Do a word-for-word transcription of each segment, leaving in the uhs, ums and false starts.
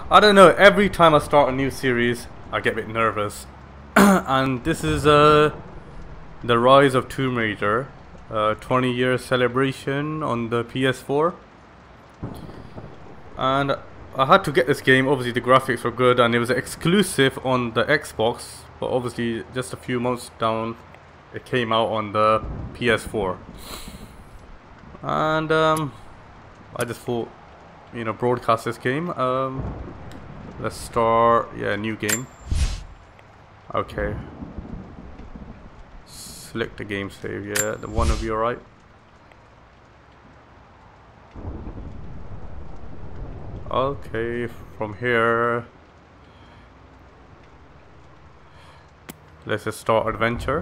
I don't know, every time I start a new series I get a bit nervous. And this is uh, the Rise of Tomb Raider, uh, twenty year celebration on the P S four. And I had to get this game. Obviously the graphics were good and it was exclusive on the Xbox, but obviously just a few months down it came out on the P S four. And um, I just thought, you know, broadcast this game. Um, let's start, yeah, new game. Okay. Select the game save, yeah, the one of you, alright. Okay, from here, let's just start adventure.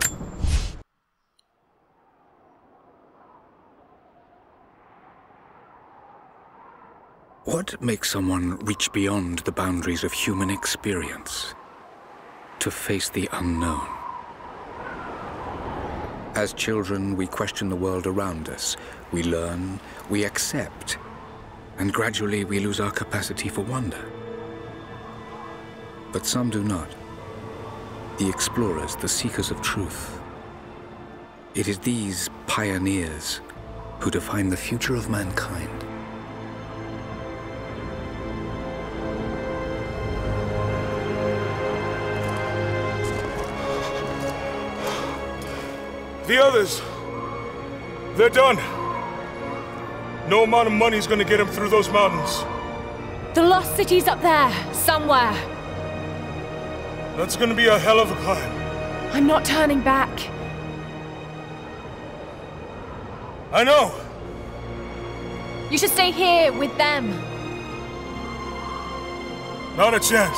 What makes someone reach beyond the boundaries of human experience to face the unknown? As children, we question the world around us. We learn, we accept, and gradually we lose our capacity for wonder. But some do not. The explorers, the seekers of truth. It is these pioneers who define the future of mankind. The others, they're done. No amount of money's gonna get them through those mountains. The lost city's up there, somewhere. That's gonna be a hell of a climb. I'm not turning back. I know. You should stay here with them. Not a chance.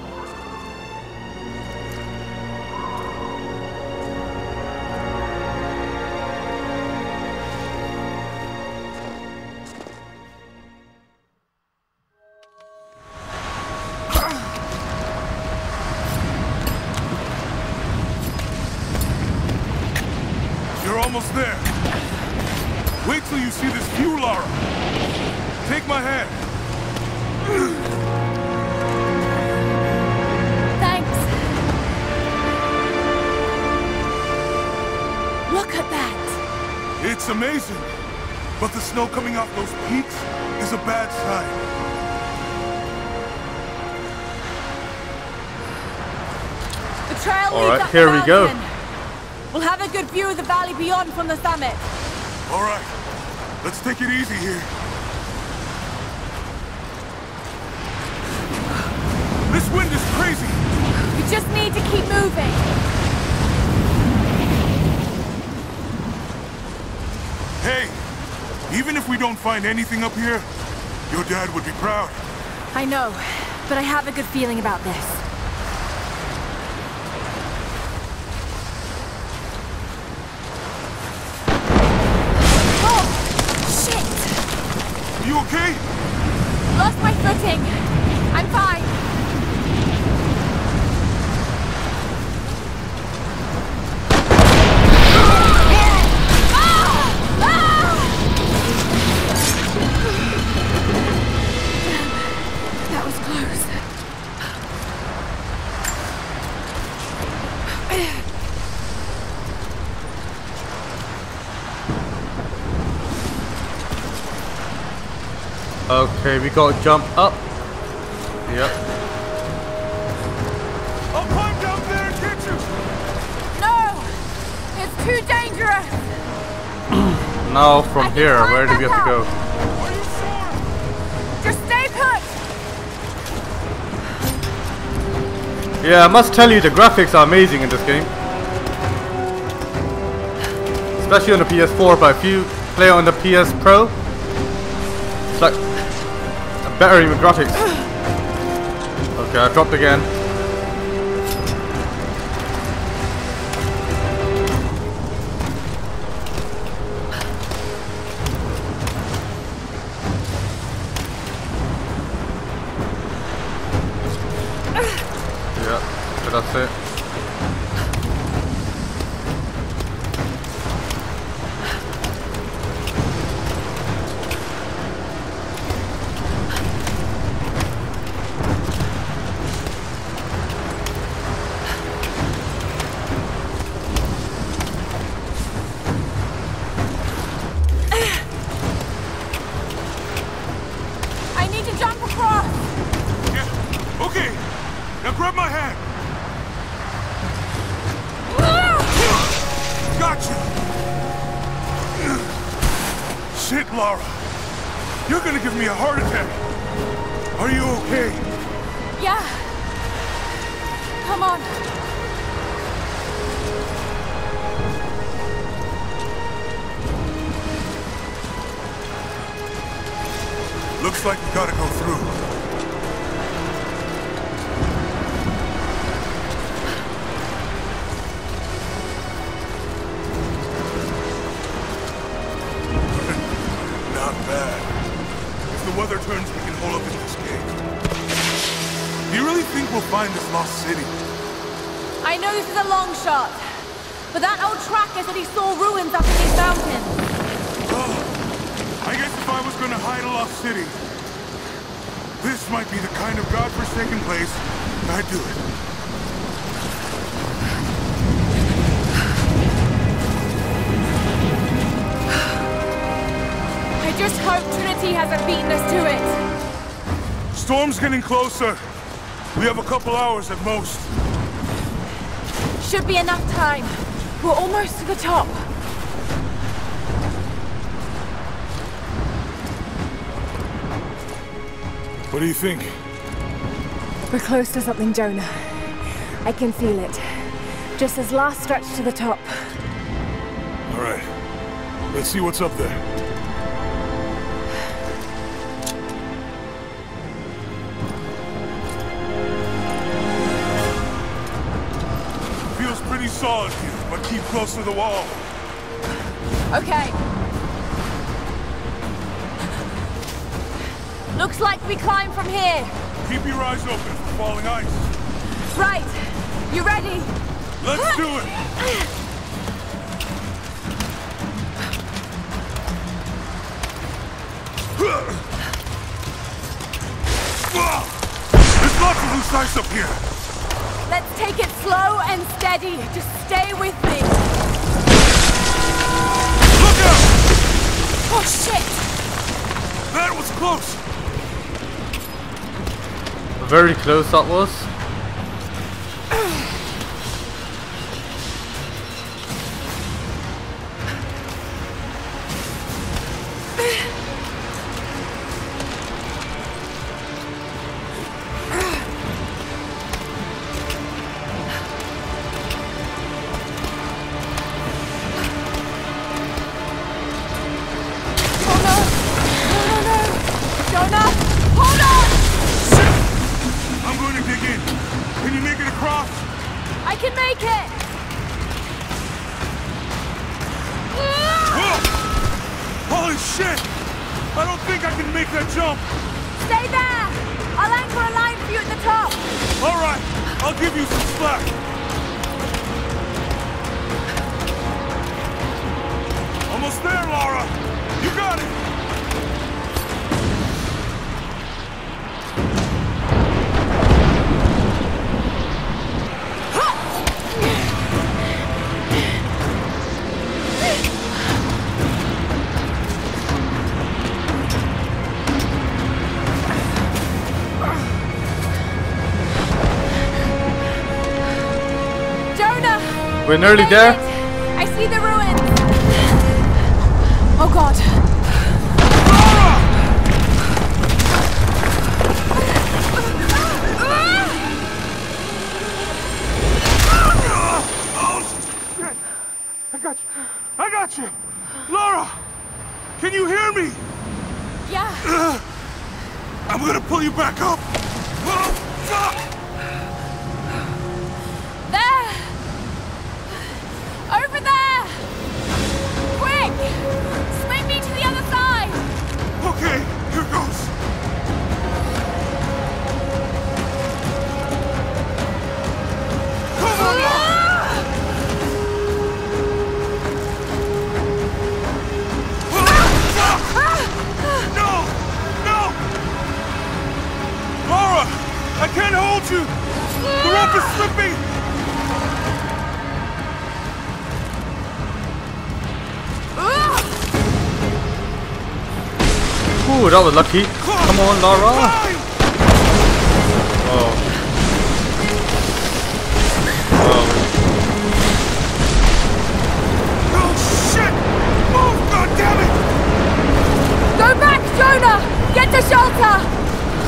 Almost there. Wait till you see this view, Lara. Take my hand. Thanks. Look at that. It's amazing. But the snow coming off those peaks is a bad sign. The trail All leads right, up here the we go. mountain. We'll have a good view of the valley beyond from the summit. All right, let's take it easy here. This wind is crazy. We just need to keep moving. Hey, even if we don't find anything up here, your dad would be proud. I know, but I have a good feeling about this. You okay? Lost my footing. I'm fine. That was close. Okay, we gotta jump up. Yep. I'll climb down there and get you! No! It's too dangerous! Now from here, where do we have to go? Are you sure? Just stay put! Yeah, I must tell you, the graphics are amazing in this game. Especially on the P S four, but if you play on the P S Pro, it's like better even graphics. Okay, I dropped again. Yeah, so that's it. grab my hand! Gotcha! Shit, Lara. You're gonna give me a heart attack. Are you okay? Yeah. Come on. Looks like we gotta go through. Not bad. If the weather turns, we can hold up in this cave. Do you really think we'll find this lost city? I know this is a long shot, but that old tracker said he saw ruins up in these mountains. Oh, I guess if I was gonna hide a lost city, this might be the kind of godforsaken place I'd do it. I just hope Trinity hasn't beaten us to it. Storm's getting closer. We have a couple hours at most. Should be enough time. We're almost to the top. What do you think? We're close to something, Jonah. I can feel it. Just this last stretch to the top. All right. Let's see what's up there. Feels pretty solid here, but keep close to the wall. Okay. Looks like we climb from here. Keep your eyes open for falling ice. Right. You ready? Let's do it! There's lots of loose ice up here. Let's take it slow and steady. Just stay with me. Look out! Oh, shit! That was close. Very close that was. We're nearly there. I see the ruins. Oh God. Oh shit! I got you. I got you. Lara, can you hear me? Yeah. Uh, I'm gonna pull you back up. Oh fuck! Over there! Quick! Swing me to the other side! Okay, here goes. Come on! Ah! Ah! No! No! Lara! I can't hold you! The rope is slipping! Ooh, that was lucky. Come on, Lara. Oh. Go back, Jonah! Get to shelter!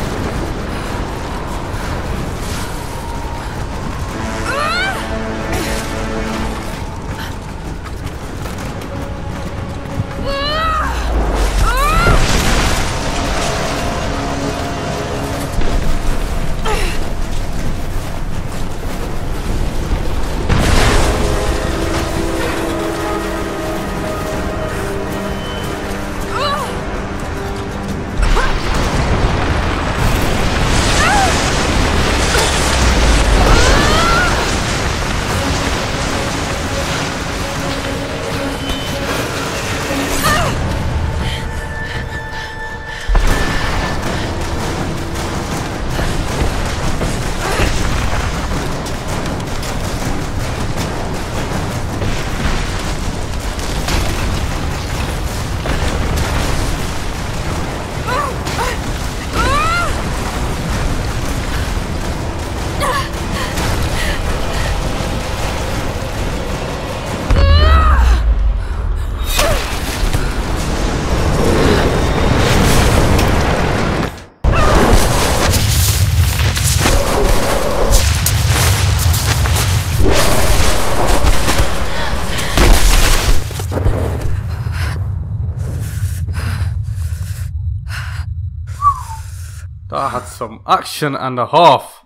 That had some action and a half.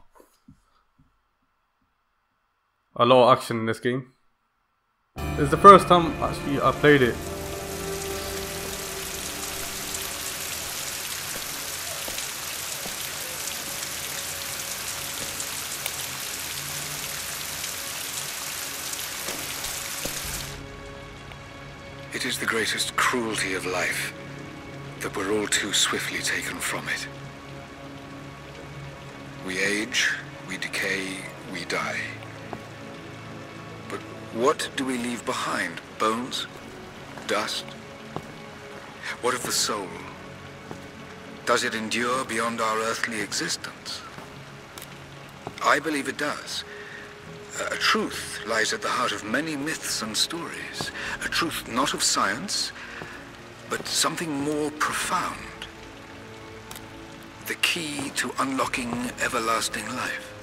A lot of action in this game. It's the first time actually I played it. It is the greatest cruelty of life that we're all too swiftly taken from it. We age, we decay, we die. But what do we leave behind? Bones? Dust? What of the soul? Does it endure beyond our earthly existence? I believe it does. A truth lies at the heart of many myths and stories. A truth not of science, but something more profound. The key to unlocking everlasting life.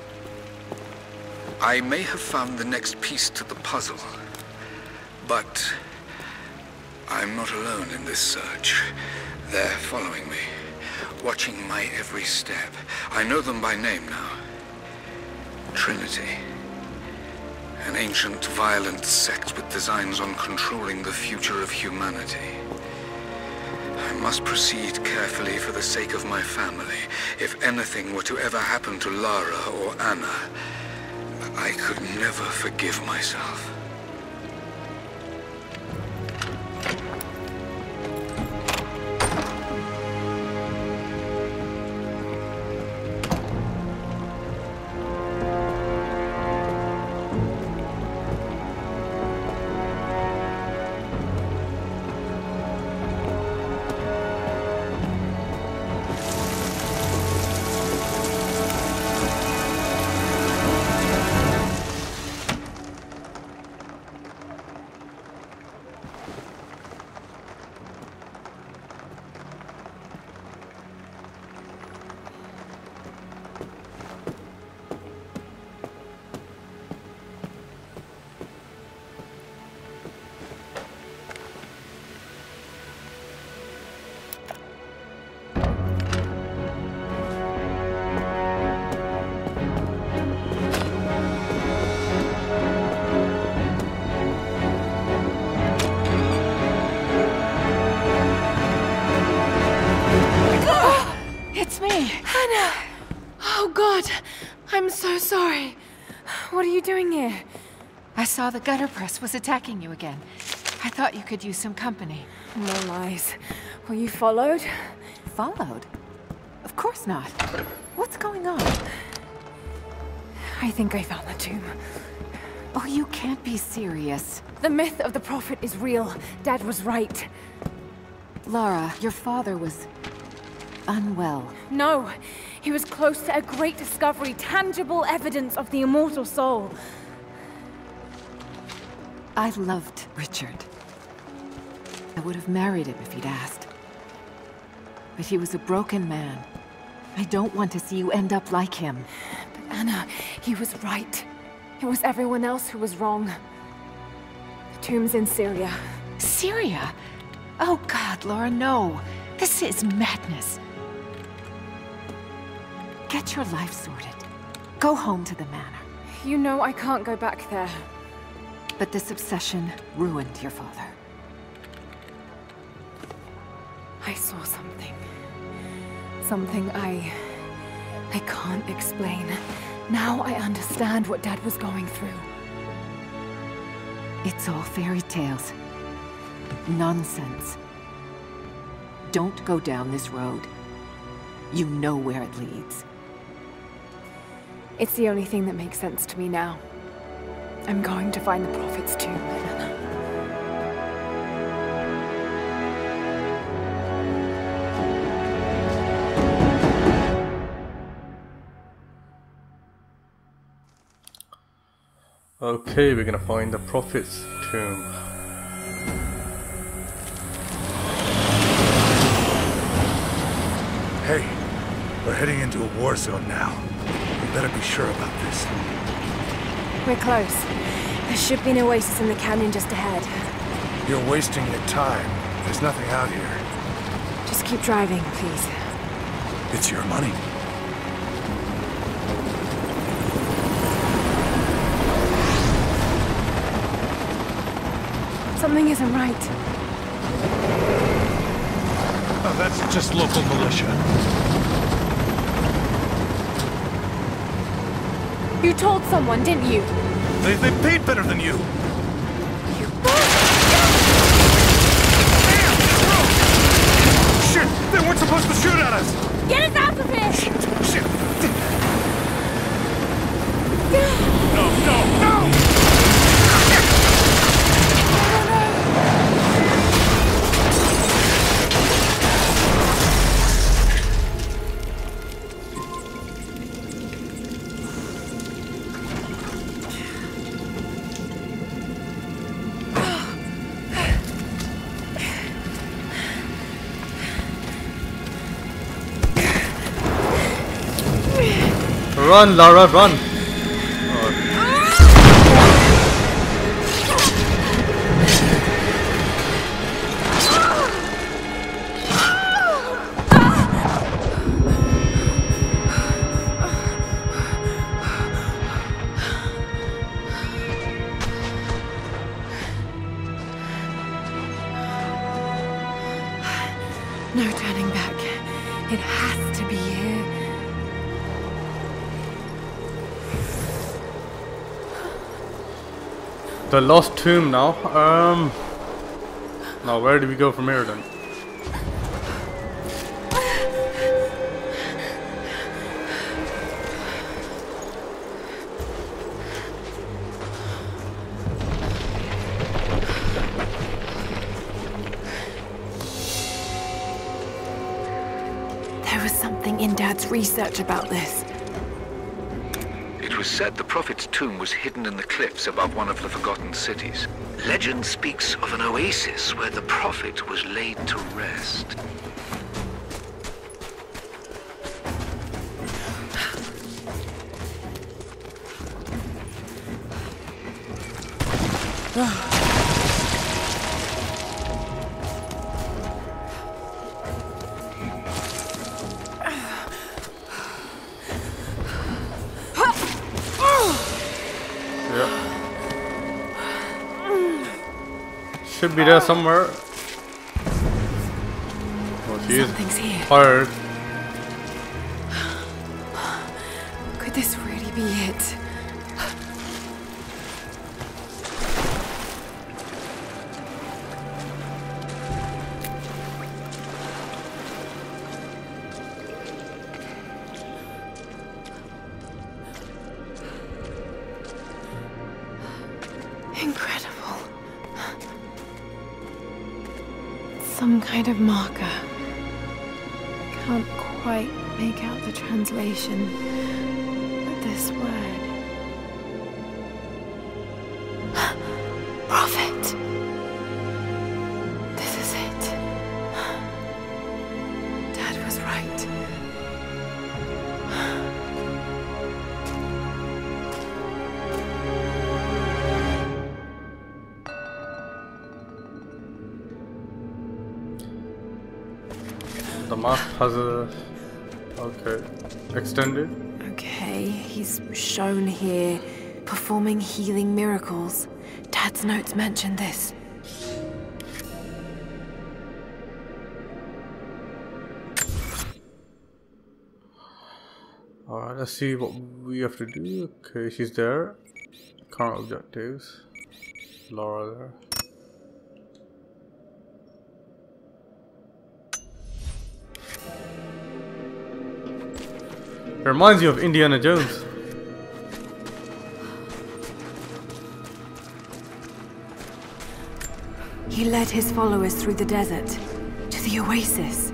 I may have found the next piece to the puzzle, but I'm not alone in this search. They're following me, watching my every step. I know them by name now. Trinity. An ancient, violent sect with designs on controlling the future of humanity. I must proceed carefully for the sake of my family. If anything were to ever happen to Lara or Anna, I could never forgive myself. I'm so sorry. What are you doing here? I saw the gutter press was attacking you again. I thought you could use some company. No lies. Were you followed? Followed? Of course not. What's going on? I think I found the tomb. Oh, you can't be serious. The myth of the Prophet is real. Dad was right. Lara, your father was unwell. No. He was close to a great discovery, tangible evidence of the immortal soul. I loved Richard. I would have married him if he'd asked. but he was a broken man. I don't want to see you end up like him. But Anna, he was right. It was everyone else who was wrong. The tomb's in Syria. Syria? Oh God, Laura, no. This is madness. Get your life sorted. Go home to the manor. You know I can't go back there. But this obsession ruined your father. I saw something. Something I... I can't explain. Now I understand what Dad was going through. It's all fairy tales. Nonsense. Don't go down this road. You know where it leads. It's the only thing that makes sense to me now. I'm going to find the Prophet's tomb, Anna. Okay, we're gonna find the Prophet's tomb. Hey, we're heading into a war zone now. We better be sure about this. We're close. There should be an oasis in the canyon just ahead. You're wasting your time. There's nothing out here. Just keep driving, please. It's your money. Something isn't right. Oh, that's just local militia. You told someone, didn't you? They, they paid better than you. You Shit! They weren't supposed to shoot at us! Get us out of here! Shit! Shit! No, no, no! Run, Lara, run! No turning back. It has to be here. The lost tomb now. Um. Now, where do we go from here then? There was something in Dad's research about this. It was said the Prophet's tomb was hidden in the cliffs above one of the forgotten cities. Legend speaks of an oasis where the Prophet was laid to rest. Should be there somewhere. Oh, she is Something's here. tired. Could this really be it? Incredible. Some kind of marker. I can't quite make out the translation, but this word. Prophet. This is it. Dad map has a... okay. Extended. Okay, he's shown here performing healing miracles. Dad's notes mention this. Alright, let's see what we have to do. Okay, she's there. Current objectives. Laura there. It reminds you of Indiana Jones. He led his followers through the desert to the oasis.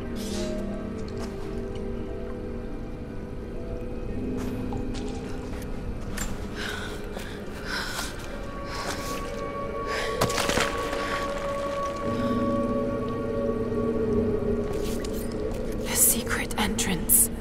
The secret entrance.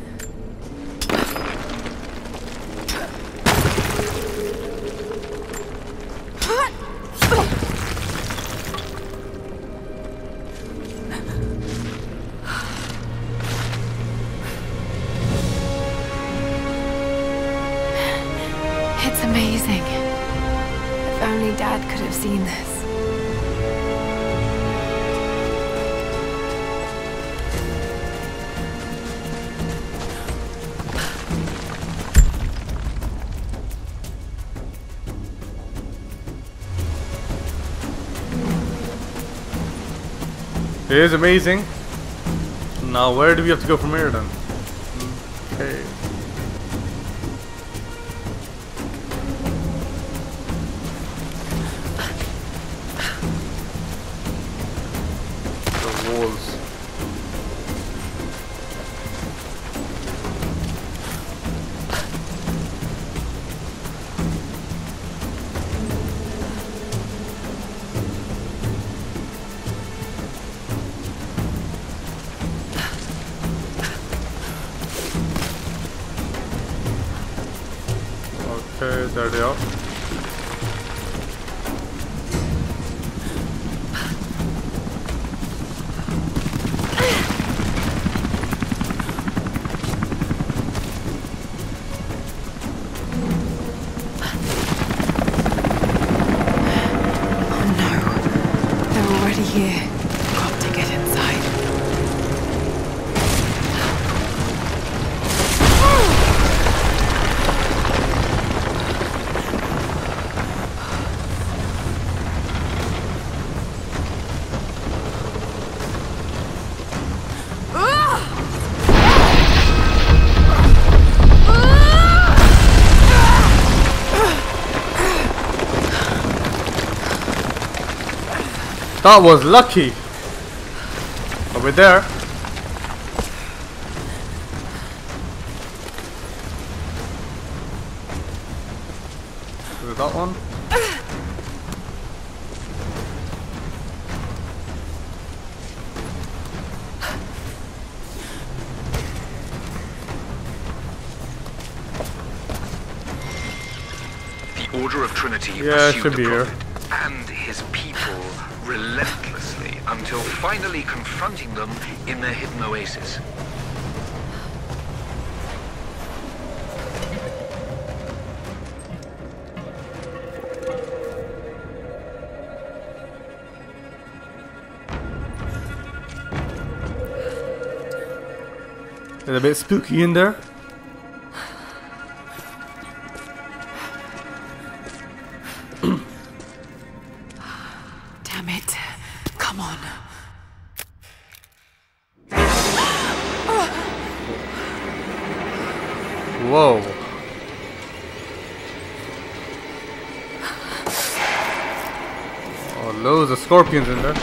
It's amazing. If only Dad could have seen this. It is amazing. Now, where do we have to go from here then? Okay. The walls. Okay, there they are. Oh no, they're already here. Got to get inside. That was lucky. Over there. Is it that one? The Order of Trinity Yeah, it pursued should the be here. Prophet and his people relentlessly until finally confronting them in their hidden oasis. It's a bit spooky in there. Damn it. Come on. Whoa. Oh, loads of scorpions in there.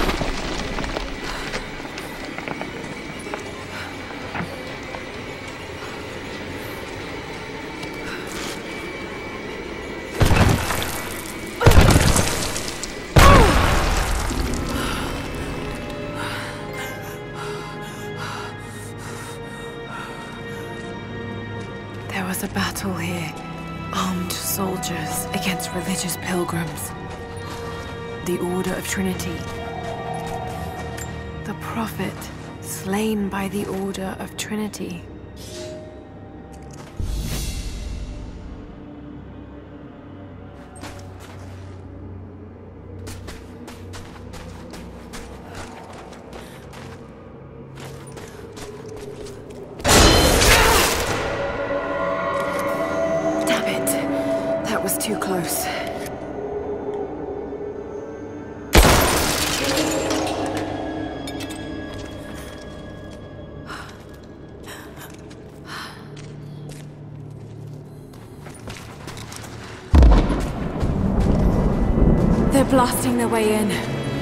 There was a battle here. Armed soldiers against religious pilgrims. The Order of Trinity. The Prophet Slain by the Order of Trinity. Damn it. That was too close. They're blasting their way in.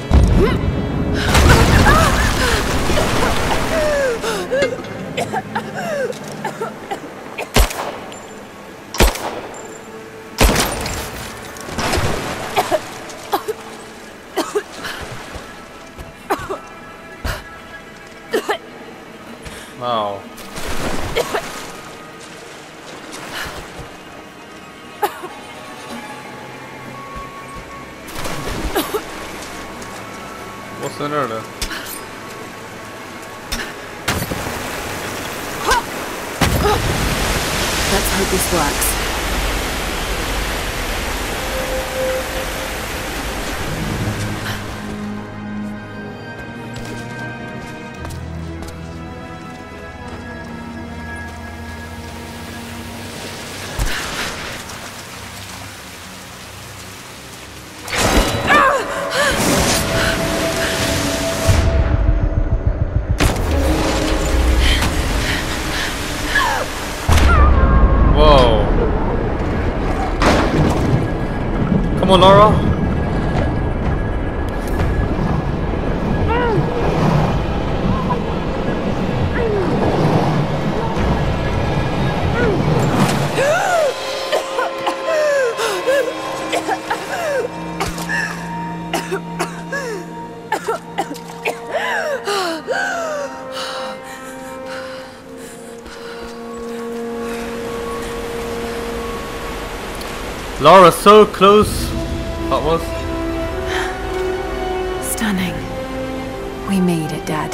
Wow. What's in there then? Let's hope this works. Whoa. Come on, Laura. Laura, so close. That was. Stunning. We made it, Dad.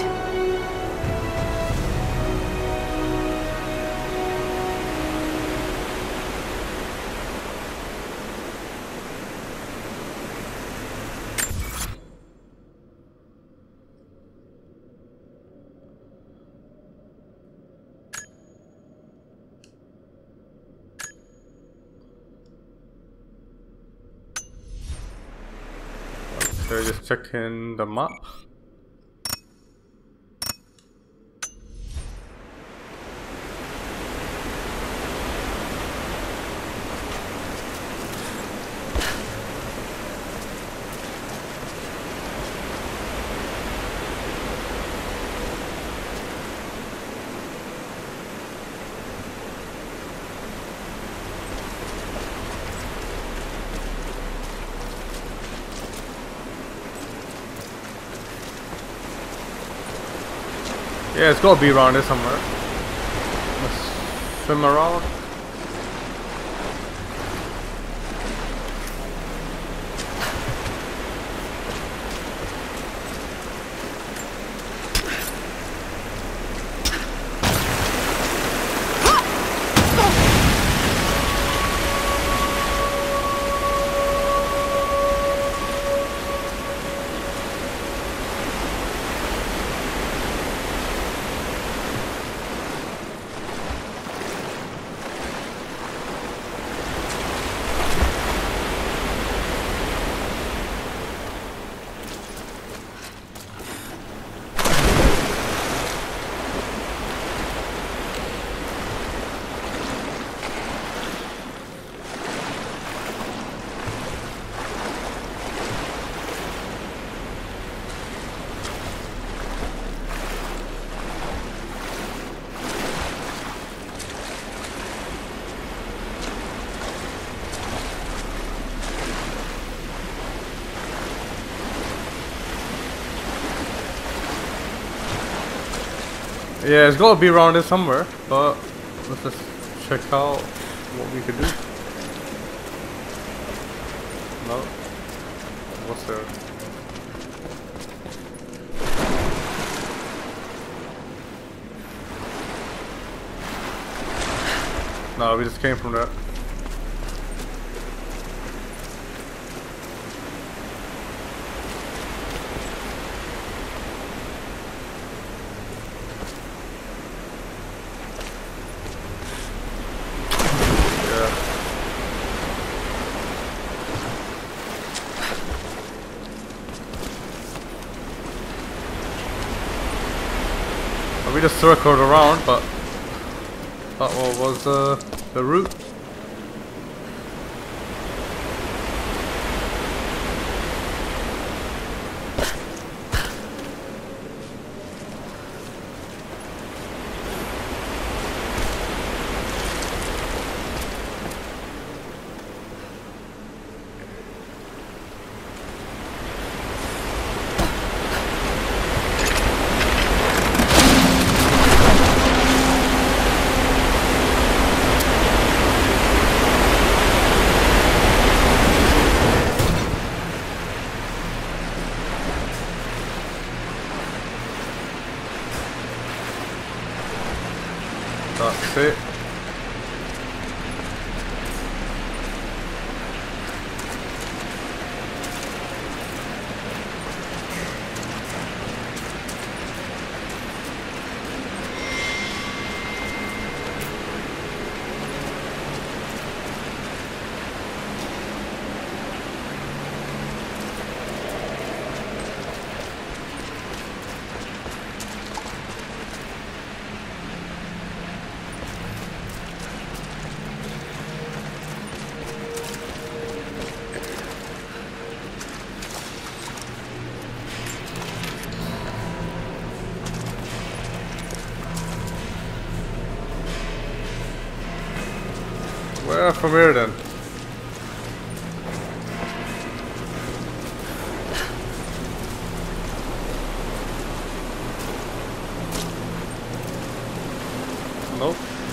Okay, just checking the map. Yeah, it's gotta be around here somewhere. Let's swim around. Yeah, it's gotta be around here somewhere, but let's just check out what we could do. No? What's there? No, we just came from there. We just circled around, but that one was uh, the route. That's it. Where from here then? Nope.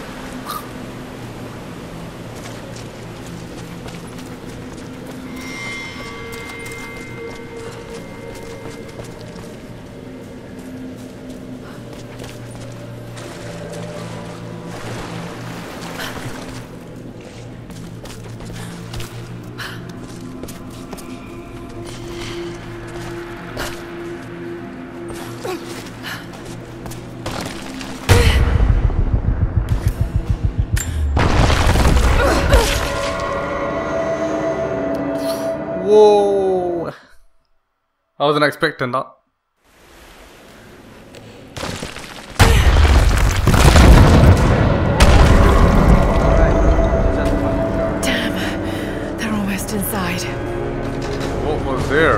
Whoa! I wasn't expecting that. Damn, they're almost inside. What was there?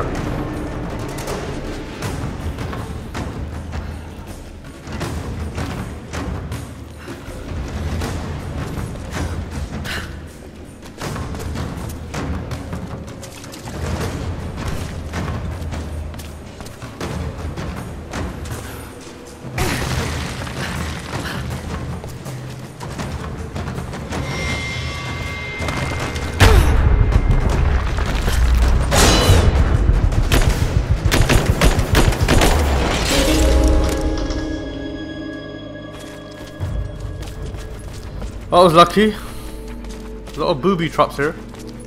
I was lucky. A lot of booby traps here.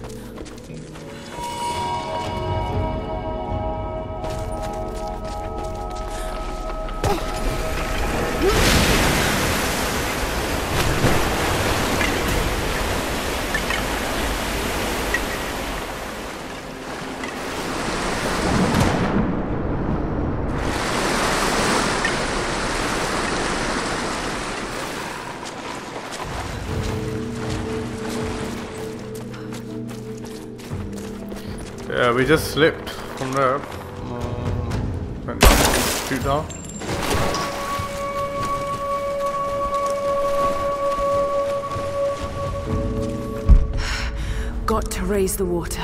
Yeah, we just slipped from there. Um, went down, shoot down. Got to raise the water.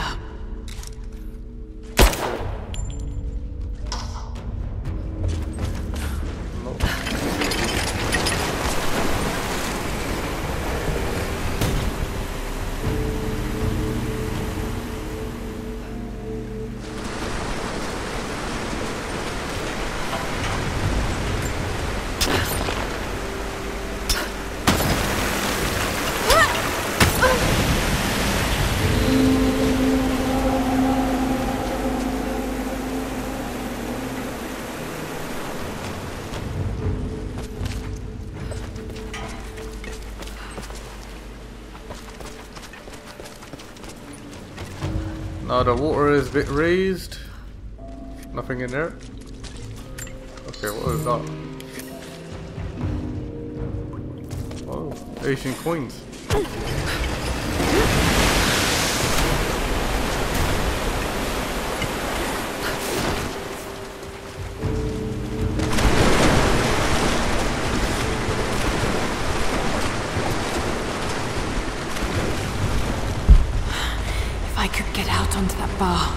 Now the water is a bit raised. Nothing in there. Okay, what is that? Oh, Asian coins. If I could get out onto that bar.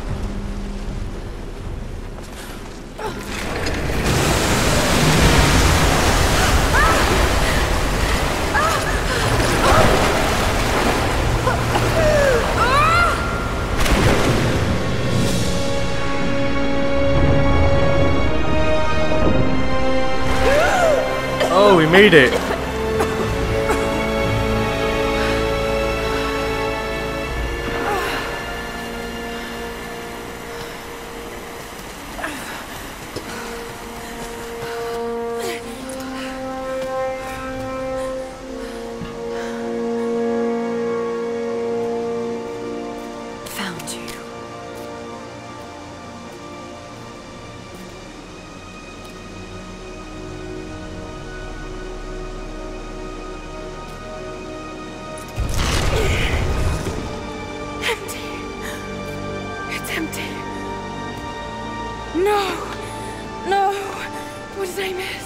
Oh, we made it! Found you. No! No! What did I miss?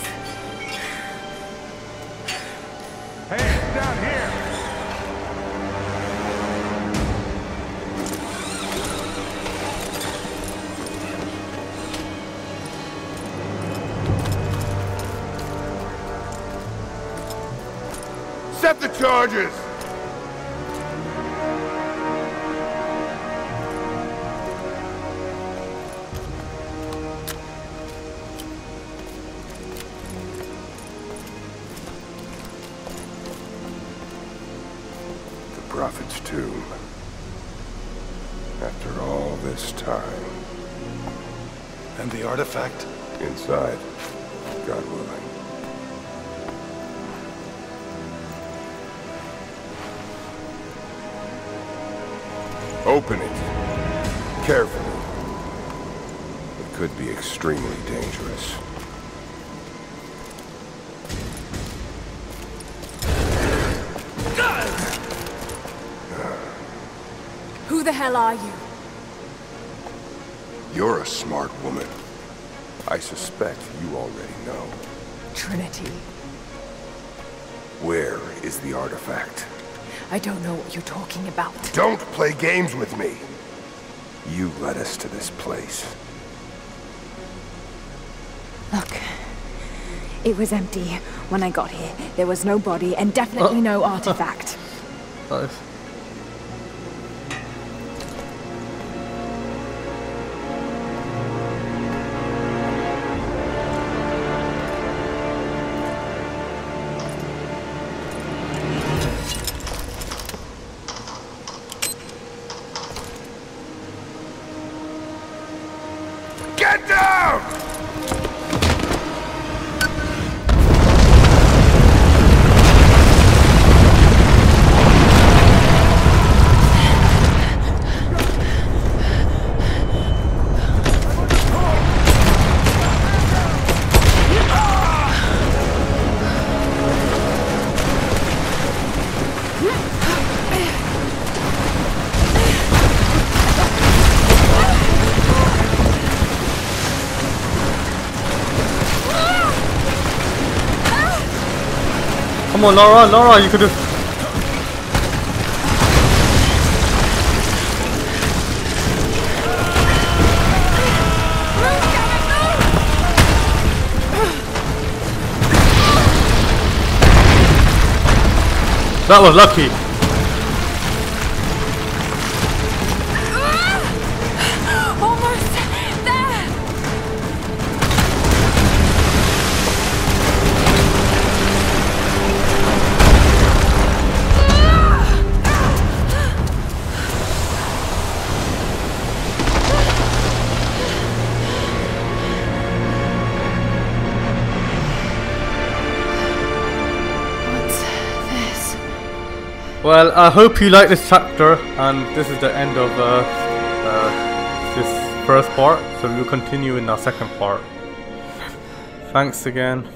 Hey, down here! Set the charges! Prophet's tomb. After all this time. And the artifact? Inside. God willing. Open it. Carefully. It could be extremely dangerous. Who the hell are you? You're a smart woman. I suspect you already know. Trinity. Where is the artifact? I don't know what you're talking about. Don't play games with me! You led us to this place. Look. It was empty when I got here. There was no body and definitely no artifact. Nice. Get down! Come on, Laura, Laura, you could have. That was lucky. Almost there. Well, I hope you like this chapter, and this is the end of uh, uh, this first part, so we'll continue in our second part. Thanks again.